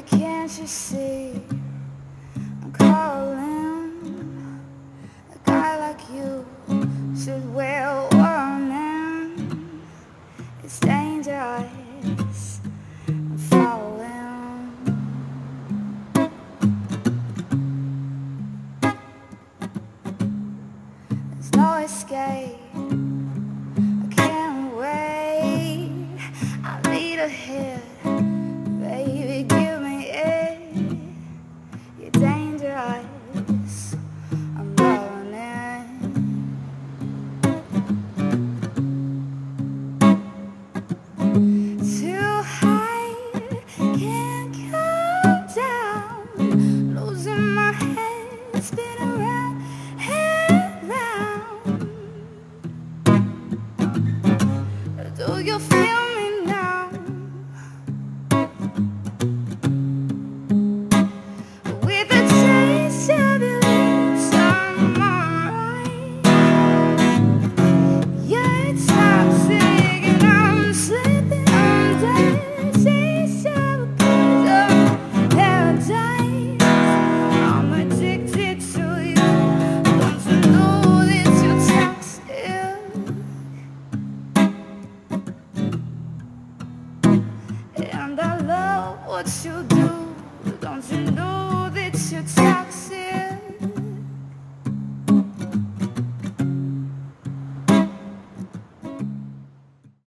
Baby, can't you see I'm calling? A guy like you should wear a warning. It's dangerous, I'm falling. There's no escape, I can't wait. I need a hit, baby, give me it. You're dangerous, I'm rolling in. Too high, can't come down. Losing my head, spinning round and round. Do you feel me now? With the taste of your lips on my right. Yeah, it's toxic and I'm slipping under. Taste of a piece of paradise. I'm addicted to you. Don't you know that you're toxic? And I love what you do. Don't you know that you're toxic?